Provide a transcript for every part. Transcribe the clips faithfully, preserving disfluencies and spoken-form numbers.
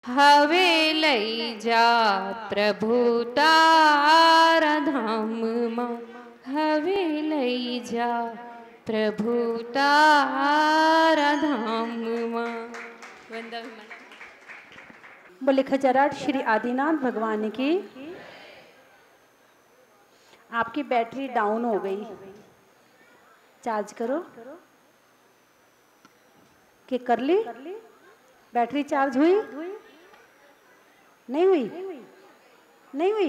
હવે લઈ જા પ્રભુ તારા ધામમાં, હવે લઈ જા પ્રભુ તારા ધામમાં। बोले खजराट श्री आदिनाथ भगवान की। आपकी बैटरी डाउन हो गई, चार्ज करो। कि कर ली? बैटरी चार्ज हुई? नहीं हुई? नहीं हुई?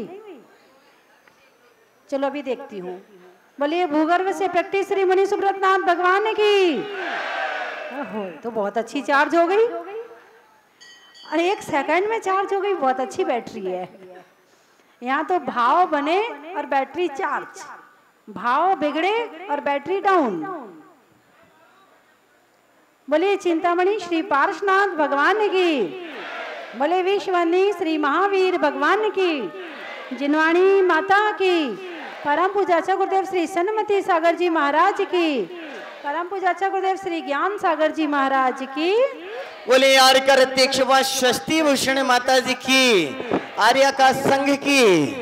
चलो अभी देखती हूँ। बोलिए भूगर्भ से प्रैक्टिस श्री मुनि सुब्रतनाथ भगवान की। ओहो, तो बहुत अच्छी चार्ज हो गई। और एक सेकंड में चार्ज हो गई, बहुत अच्छी बैटरी है। यहाँ तो भाव बने और बैटरी चार्ज, भाव बिगड़े और बैटरी डाउन। बोलिए चिंतामणि श्री पार्श्वनाथ भगवान की। बोले विश्वनी श्री महावीर भगवान की। जिनवाणी माता की। परम पूजाचा गुरुदेव श्री सन्मति सागर जी महाराज की। परम पूजाचा गुरुदेव श्री ज्ञान सागर जी महाराज की। बोले यार कर अध्यक्ष व स्वस्ति भूषण माता जी की। आर्या का संघ की।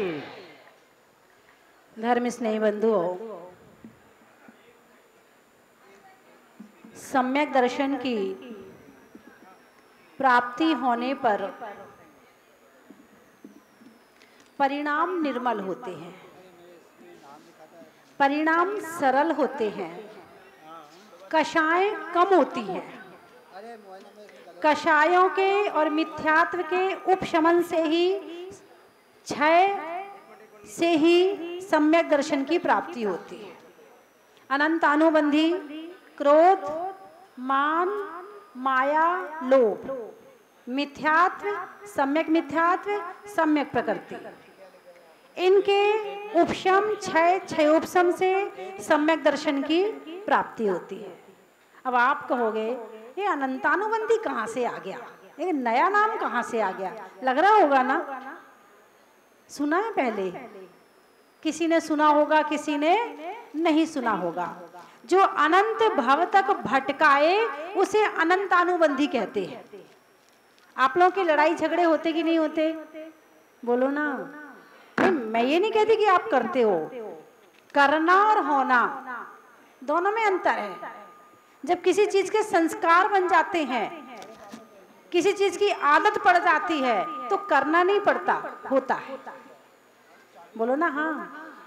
धर्म स्नेही बंधुओं, सम्यक दर्शन की प्राप्ति होने पर परिणाम निर्मल होते हैं, परिणाम सरल होते हैं, कषाय कम होती हैं। कषायों के और मिथ्यात्व के उपशमन से ही, क्षय से ही सम्यक दर्शन की प्राप्ति होती है। अनंत अनुबंधी क्रोध, मान, माया, लोभ, मिथ्यात्व, सम्यक मिथ्यात्व, सम्यक प्रकृति, इनके उपशम, क्षय, क्षयोपशम से सम्यक दर्शन की प्राप्ति होती है। अब आप कहोगे ये अनंतानुबंधी कहाँ से आ गया, ये नया नाम कहाँ से आ गया? लग रहा होगा ना, सुना है पहले, किसी ने सुना होगा, किसी ने नहीं सुना होगा। जो अनंत भव तक भटकाए उसे अनंतानुबंधी कहते हैं। आप लोगों की लड़ाई झगड़े होते कि नहीं होते? बोलो ना। मैं ये नहीं कहती कि आप करते हो, करना और होना दोनों में अंतर है। जब किसी चीज के संस्कार बन जाते हैं, किसी चीज की आदत पड़ जाती है, तो करना नहीं पड़ता, होता है। बोलो ना हाँ।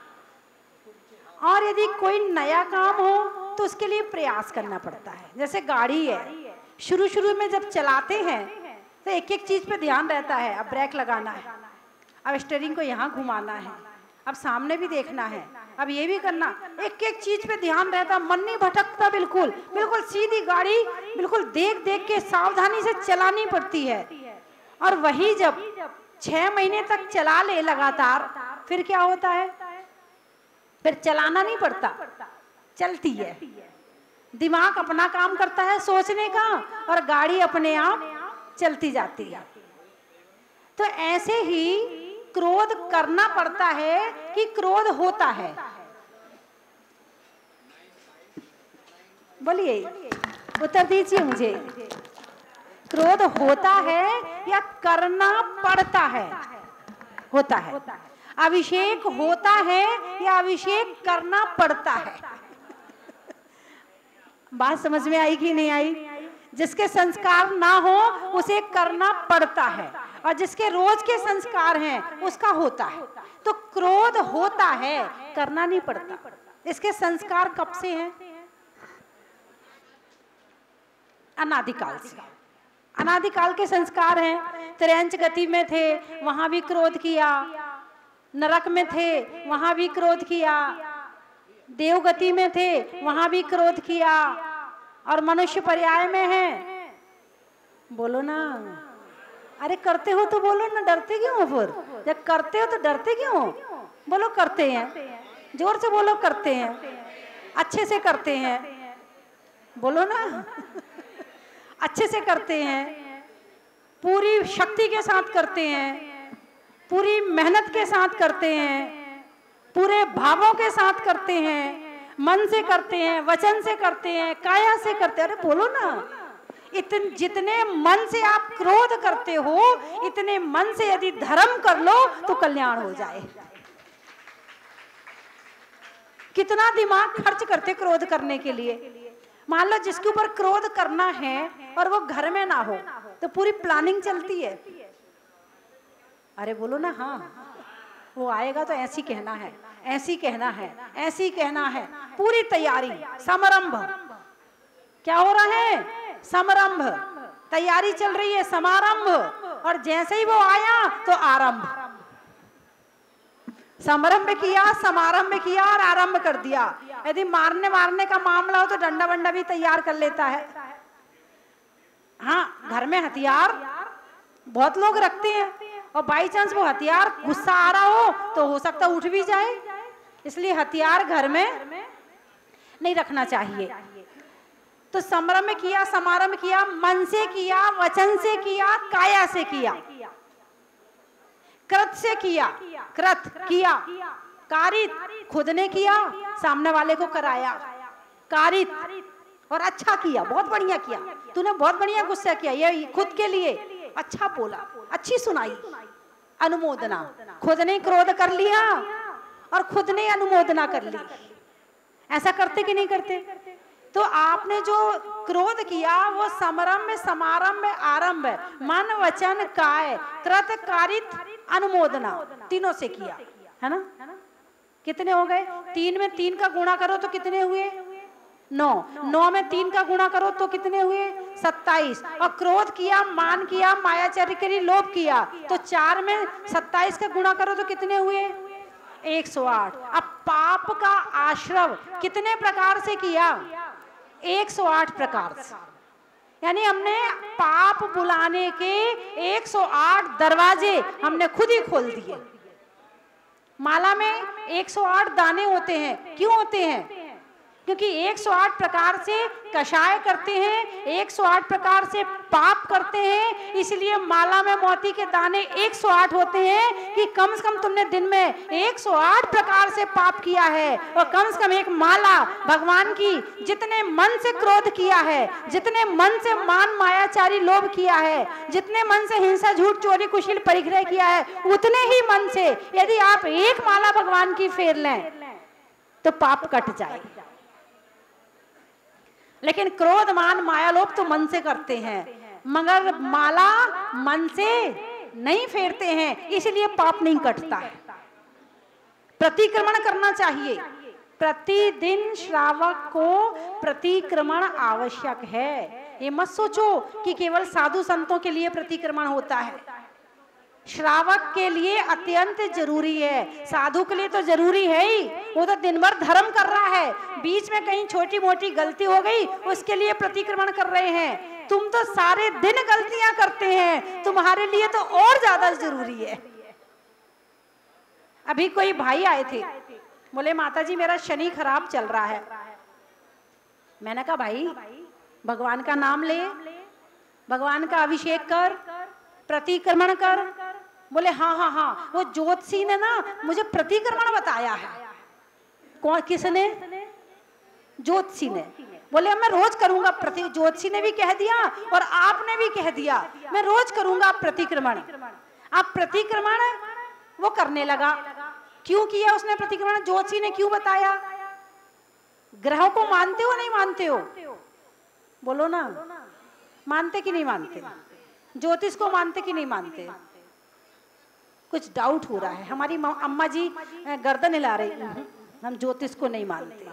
और यदि कोई नया काम हो तो उसके लिए प्रयास करना पड़ता है। जैसे गाड़ी है, शुरू शुरू में जब चलाते हैं तो एक एक चीज पे ध्यान रहता है। अब ब्रेक लगाना है, अब स्टीयरिंग को यहाँ घुमाना है, अब सामने भी देखना है, अब ये भी करना, एक एक चीज पे ध्यान रहता, मन नहीं भटकता। बिल्कुल बिल्कुल सीधी गाड़ी बिल्कुल देख देख के सावधानी से चलानी पड़ती है। और वही जब छह महीने तक चला ले लगातार, फिर क्या होता है? फिर चलाना नहीं पड़ता, चलती है। दिमाग अपना काम करता है सोचने का, और गाड़ी अपने आप चलती जाती है। तो ऐसे ही क्रोध करना पड़ता है कि क्रोध होता है? बोलिए, उत्तर दीजिए मुझे। क्रोध होता है या करना पड़ता है? होता है। अभिषेक होता है या अभिषेक करना पड़ता है? बात समझ में आई कि नहीं आई? जिसके संस्कार ना हो उसे करना पड़ता है, और जिसके रोज के संस्कार हैं उसका होता है। तो क्रोध होता है, करना नहीं पड़ता। इसके संस्कार कब से हैं? अनादिकाल से। अनादिकाल के संस्कार हैं। त्रियंच गति में थे, वहां भी क्रोध किया। नरक में थे, वहां भी क्रोध किया। देवगति में थे, वहां भी क्रोध किया। और मनुष्य पर्याय में है। बोलो ना। अरे करते हो तो बोलो ना, डरते क्यों हो? फिर जब करते हो तो डरते क्यों हो? बोलो करते हैं, जोर से बोलो करते हैं, अच्छे से करते हैं। बोलो ना अच्छे से करते हैं, पूरी शक्ति के साथ करते हैं, पूरी मेहनत के साथ करते हैं, पूरे भावों के साथ करते हैं, मन से करते हैं, वचन से करते हैं, काया से करते हैं। अरे बोलो ना, इतने जितने मन से आप क्रोध करते हो, इतने मन से यदि धर्म कर लो तो कल्याण हो जाए। कितना दिमाग खर्च करते क्रोध करने के लिए। मान लो जिसके ऊपर क्रोध करना है और वो घर में ना हो तो पूरी प्लानिंग चलती है। अरे बोलो ना, हाँ वो आएगा तो ऐसी कहना है, ऐसी कहना है, ऐसी कहना है, पूरी तैयारी, समारंभ। क्या हो रहा है? समारंभ, तैयारी चल रही है, समारंभ। और जैसे ही वो आया तो आरंभ। समारंभ किया, समारंभ किया और आरंभ कर दिया। यदि मारने मारने का मामला हो तो डंडा वंडा भी तैयार कर लेता है। हाँ, घर में हथियार बहुत लोग रखते हैं और बाई चांस वो हथियार गुस्सा आ रहा हो तो हो सकता उठ भी जाए, इसलिए हथियार घर में नहीं रखना चाहिए। तो समारंभ किया, समारंभ किया, मन से किया, वचन से किया, काया से किया, कृत से किया, कृत किया, कारित खुद ने किया, सामने वाले को कराया, कारित और अच्छा किया, बहुत बढ़िया किया, तूने बहुत बढ़िया गुस्सा किया, ये खुद के लिए अच्छा बोला, अच्छी सुनाई, अनुमोदना। खुद ने क्रोध कर लिया और खुद ने अनुमोदना कर ली। ऐसा करते कि नहीं करते? तो आपने जो क्रोध किया वो समारंभ, समारंभ, आरंभ, मन वचन काय, कृत कारित अनुमोदना, तीनों से किया, है ना? कितने हो गए? तीन में तीन का गुणा करो तो कितने हुए? नौ। नौ में तीन का गुणा करो तो कितने हुए? सत्ताईस। और क्रोध किया, मान किया, मायाचारी के लिए लोभ किया, तो चार में सत्ताईस का गुणा करो तो कितने हुए? एक सौ आठ। अब पाप का आश्रव कितने प्रकार से किया? एक सौ आठ प्रकार से। यानी हमने पाप बुलाने के एक सौ आठ दरवाजे हमने खुद ही खोल दिए। माला में एक सौ आठ दाने होते हैं। क्यों होते हैं? क्योंकि एक सौ आठ प्रकार से कषाय करते हैं, एक सौ आठ प्रकार से पाप करते हैं, इसलिए माला में मोती के दाने एक सौ आठ होते हैं कि कम से कम तुमने दिन में एक सौ आठ प्रकार से पाप किया है। और कम से कम एक माला भगवान की, जितने मन से क्रोध किया है, जितने मन से मान मायाचारी लोभ किया है, जितने मन से हिंसा झूठ चोरी कुशील परिग्रह किया है, उतने ही मन से यदि आप एक माला भगवान की फेर लें तो पाप कट जाए। लेकिन क्रोध मान माया लोभ तो मन से करते हैं, मगर माला मन से नहीं फेरते हैं, इसलिए पाप नहीं कटता है। प्रतिक्रमण करना चाहिए। प्रतिदिन श्रावक को प्रतिक्रमण आवश्यक है। ये मत सोचो कि केवल साधु संतों के लिए प्रतिक्रमण होता है। श्रावक के लिए अत्यंत जरूरी है। साधु के लिए तो जरूरी है ही, वो तो दिन भर धर्म कर रहा है, बीच में कहीं छोटी मोटी गलती हो गई उसके लिए प्रतिक्रमण कर रहे हैं। तुम तो सारे दिन गलतियां करते हैं, तुम्हारे लिए तो और ज्यादा जरूरी है। अभी कोई भाई आए थे, बोले माता जी मेरा शनि खराब चल रहा है। मैंने कहा भाई भगवान का नाम ले, भगवान का अभिषेक कर, प्रतिक्रमण कर। बोले हाँ हाँ हाँ, वो ज्योतिषी ने ना मुझे प्रतिक्रमण बताया है। कौन, किसने? ज्योतिषी ने। बोले मैं रोज करूंगा प्रति, ज्योतिषी ने भी कह दिया और आपने भी कह दिया मैं रोज करूंगा प्रतिक्रमण। आप प्रतिक्रमण वो करने लगा। क्यों किया उसने प्रतिक्रमण? ज्योतिषी ने क्यों बताया? ग्रहों को मानते हो नहीं मानते हो? बोलो ना, मानते कि नहीं मानते? ज्योतिष को मानते कि नहीं मानते? कुछ डाउट हो रहा है। हमारी अम्मा जी गर्दन हिला रही, हम ज्योतिष को नहीं मानते।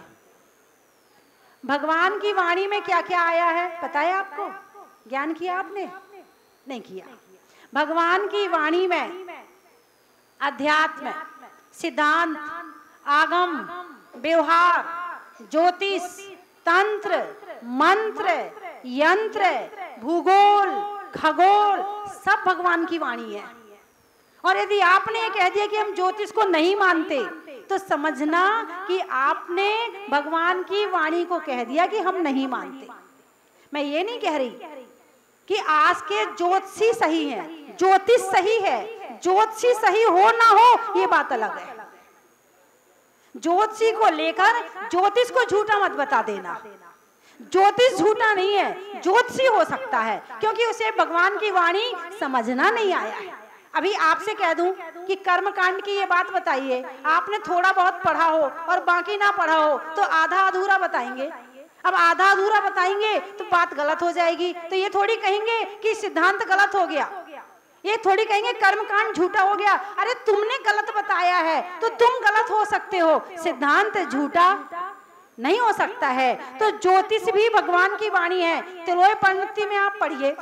भगवान की वाणी में क्या क्या आया है पता है आपको? ज्ञान किया आपने? नहीं किया। भगवान की वाणी में अध्यात्म, सिद्धांत, आगम, व्यवहार, ज्योतिष, तंत्र, मंत्र, यंत्र, भूगोल, खगोल, सब भगवान की वाणी है। और यदि आपने ये कह दिया कि हम ज्योतिष को नहीं मानते तो समझना कि आपने भगवान की वाणी को कह दिया कि हम नहीं मानते। मैं ये नहीं कह रही कि आज के ज्योतिषी सही हैं, ज्योतिष सही है, ज्योतिषी सही हो ना हो ये बात अलग है। ज्योतिषी को लेकर ज्योतिष को झूठा मत बता देना। ज्योतिष झूठा नहीं है, ज्योतिषी हो सकता है, क्योंकि उसे भगवान की वाणी समझना नहीं आया है। अभी आपसे कह दूं कि कर्मकांड की ये बात बताइए, आपने थोड़ा बहुत पढ़ा हो और बाकी ना पढ़ा हो तो आधा अधूरा बताएंगे। अब आधा अधूरा बताएंगे तो बात गलत हो जाएगी, तो ये थोड़ी कहेंगे कि सिद्धांत गलत हो गया, ये थोड़ी कहेंगे कर्मकांड झूठा हो गया। अरे तुमने गलत बताया है तो तुम गलत हो सकते हो, सिद्धांत झूठा नहीं हो सकता है। तो ज्योतिष भी भगवान की वाणी है। तिलोय पंडिती में आप पढ़िए,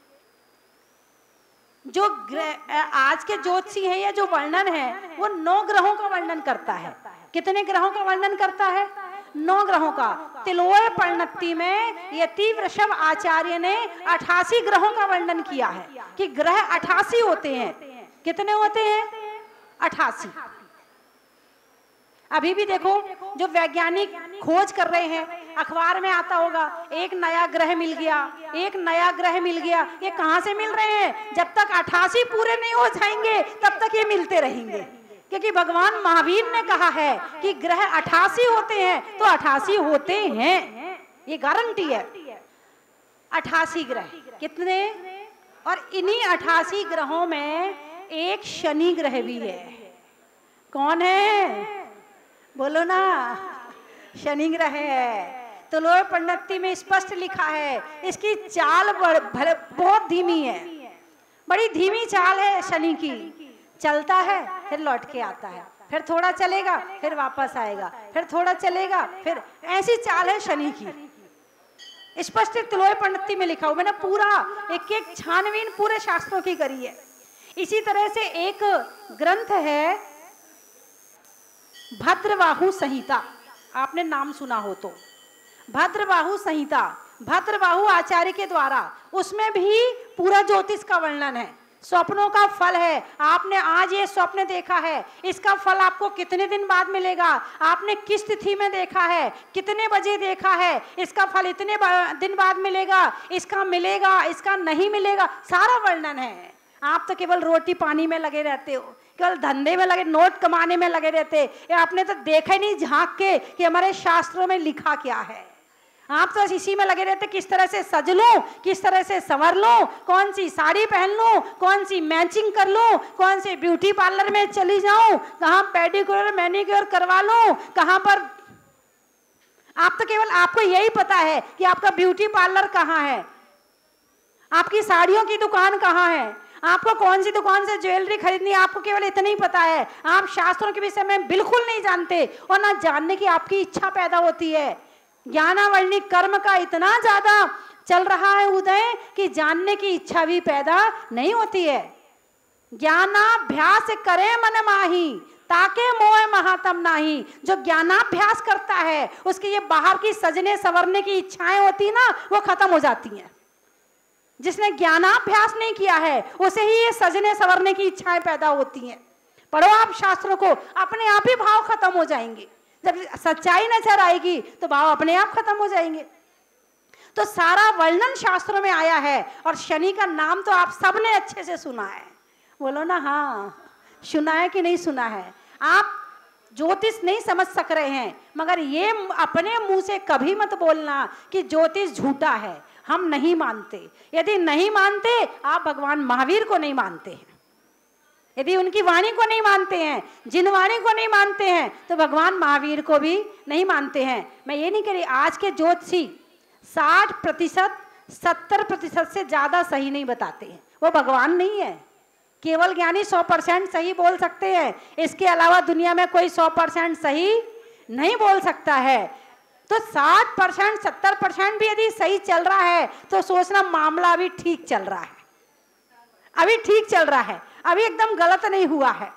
जो आज के ज्योतिषी हैं या जो वर्णन है वो नौ ग्रहों का वर्णन करता है। कितने ग्रहों का वर्णन करता है? नौ ग्रहों का। तिलोय परिणति में यति वृषभ आचार्य ने अठासी ग्रहों का वर्णन किया है कि ग्रह अठासी होते हैं। कितने होते हैं? अठासी। अभी भी देखो जो वैज्ञानिक खोज कर रहे हैं, अखबार में आता होगा एक नया ग्रह मिल गया, एक नया ग्रह मिल गया। ये कहां से मिल रहे हैं? जब तक अठासी पूरे नहीं हो जाएंगे तब तक ये मिलते रहेंगे, क्योंकि भगवान महावीर ने कहा है कि ग्रह अठासी होते हैं तो अठासी होते हैं, ये गारंटी है। अठासी ग्रह कितने? और इन्हीं अठासी ग्रहों में एक शनि ग्रह भी है। कौन है? बोलो ना, शनि ग्रह है। तिलोय परिणति में स्पष्ट लिखा है, इसकी चाल बहुत धीमी है, बड़ी धीमी चाल है शनि की। चलता है फिर लौट के आता है, फिर थोड़ा चलेगा फिर वापस आएगा, फिर थोड़ा चलेगा फिर, ऐसी चाल है शनि की। स्पष्ट तिलोय परिणति में लिखा हुआ, मैंने पूरा एक एक छानबीन पूरे शास्त्रों की करी है। इसी तरह से एक ग्रंथ है भद्रबाहु संहिता, आपने नाम सुना हो तो। भद्रबाहु संहिता भद्रबाहु आचार्य के द्वारा, उसमें भी पूरा ज्योतिष का वर्णन है। स्वप्नों का फल है, आपने आज ये स्वप्न देखा है, इसका फल आपको कितने दिन बाद मिलेगा, आपने किस तिथि में देखा है, कितने बजे देखा है, इसका फल इतने दिन बाद मिलेगा, इसका मिलेगा, इसका नहीं मिलेगा, सारा वर्णन है। आप तो केवल रोटी पानी में लगे रहते हो, केवल धंधे में लगे, नोट कमाने में लगे रहते। ये आपने तो देखा ही नहीं झांक के कि हमारे शास्त्रों में लिखा क्या है। आप तो इसी में लगे रहते, किस तरह से सज लूं, किस तरह से संवर लूं, कौन सी साड़ी पहन लूं, कौन सी मैचिंग कर लूं, कौन से ब्यूटी पार्लर में चली जाऊं, कहाँ पेडिक्योर मैनिक्योर करवा लूं, कहाँ पर। आप तो केवल आपको यही पता है कि आपका ब्यूटी पार्लर कहाँ है, आपकी साड़ियों की दुकान कहाँ है, आपको कौन सी दुकान से ज्वेलरी खरीदनी है, आपको केवल इतना ही पता है। आप शास्त्रों के विषय में बिल्कुल नहीं जानते, और ना जानने की आपकी इच्छा पैदा होती है। ज्ञानावर्णिक कर्म का इतना ज्यादा चल रहा है उदय कि जानने की इच्छा भी पैदा नहीं होती है। ज्ञानाभ्यास करे मन माही, ताके मोह महात्म नाही। जो ज्ञानाभ्यास करता है उसकी ये बाहर की सजने संवरने की इच्छाएं होती ना, वो खत्म हो जाती हैं। जिसने ज्ञानाभ्यास नहीं किया है उसे ही ये सजने संवरने की इच्छाएं पैदा होती हैं। पढ़ो आप शास्त्रों को, अपने आप ही भाव खत्म हो जाएंगे। जब सच्चाई नजर आएगी तो भाव अपने आप खत्म हो जाएंगे। तो सारा वर्णन शास्त्रों में आया है, और शनि का नाम तो आप सबने अच्छे से सुना है। बोलो ना हाँ, सुना है कि नहीं सुना है? आप ज्योतिष नहीं समझ सक रहे हैं, मगर ये अपने मुंह से कभी मत बोलना कि ज्योतिष झूठा है, हम नहीं मानते। यदि नहीं मानते, आप भगवान महावीर को नहीं मानते हैं। यदि उनकी वाणी को नहीं मानते हैं, जिन वाणी को नहीं मानते हैं, तो भगवान महावीर को भी नहीं मानते हैं। मैं ये नहीं कह रही आज के ज्योतिषी साठ प्रतिशत सत्तर प्रतिशत से ज्यादा सही नहीं बताते हैं, वो भगवान नहीं है। केवल ज्ञानी सौ परसेंट सही बोल सकते हैं, इसके अलावा दुनिया में कोई सौ परसेंट सही नहीं बोल सकता है। तो साठ परसेंट सत्तर परसेंट भी यदि सही चल रहा है तो सोचना मामला अभी ठीक चल रहा है, अभी ठीक चल रहा है, अभी एकदम गलत नहीं हुआ है।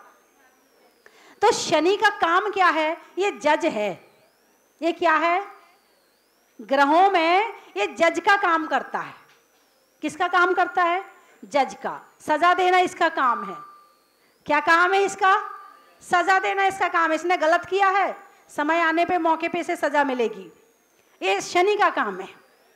तो शनि का काम क्या है? ये जज है। ये क्या है? ग्रहों में ये जज का काम करता है। किसका काम करता है? जज का। सजा देना इसका काम है। क्या काम है इसका? सजा देना इसका काम है। इसने गलत किया है, समय आने पे मौके पे इसे सजा मिलेगी, ये शनि का काम है।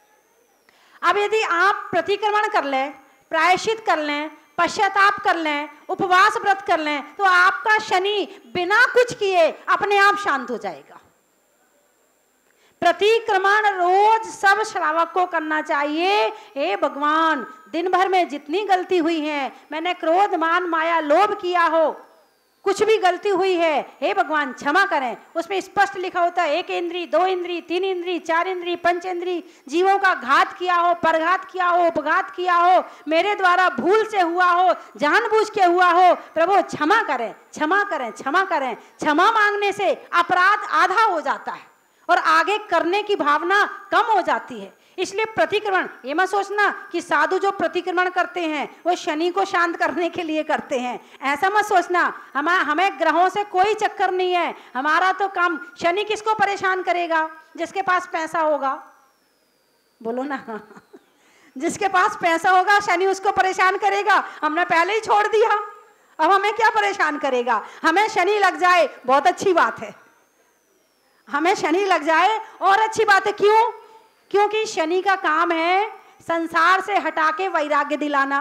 अब यदि आप प्रतिक्रमण कर लें, प्रायश्चित कर लें, पश्चाताप कर लें, उपवास व्रत कर लें, तो आपका शनि बिना कुछ किए अपने आप शांत हो जाएगा। प्रतिक्रमण रोज सब श्रावक को करना चाहिए। हे भगवान, दिन भर में जितनी गलती हुई है, मैंने क्रोध मान माया लोभ किया हो, कुछ भी गलती हुई है, हे भगवान क्षमा करें। उसमें स्पष्ट लिखा होता है एक इंद्री, दो इंद्री, तीन इंद्री, चार इंद्री, पंच इंद्री, जीवों का घात किया हो, परघात किया हो, उपघात किया हो, मेरे द्वारा भूल से हुआ हो, जानबूझ के हुआ हो, प्रभु क्षमा करें, क्षमा करें, क्षमा करें। क्षमा मांगने से अपराध आधा हो जाता है और आगे करने की भावना कम हो जाती है। इसलिए प्रतिक्रमण, ये मत सोचना कि साधु जो प्रतिक्रमण करते हैं वो शनि को शांत करने के लिए करते हैं, ऐसा मत सोचना। हम हमें ग्रहों से कोई चक्कर नहीं है, हमारा तो काम। शनि किसको परेशान करेगा? जिसके पास पैसा होगा, बोलो ना जिसके पास पैसा होगा शनि उसको परेशान करेगा। हमने पहले ही छोड़ दिया, अब हमें क्या परेशान करेगा? हमें शनि लग जाए बहुत अच्छी बात है, हमें शनि लग जाए और अच्छी बात है। क्यों? क्योंकि शनि का काम है संसार से हटा के वैराग्य दिलाना।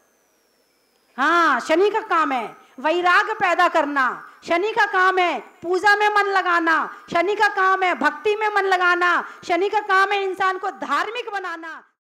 हाँ, शनि का काम है वैराग्य पैदा करना, शनि का काम है पूजा में मन लगाना, शनि का काम है भक्ति में मन लगाना, शनि का काम है इंसान को धार्मिक बनाना।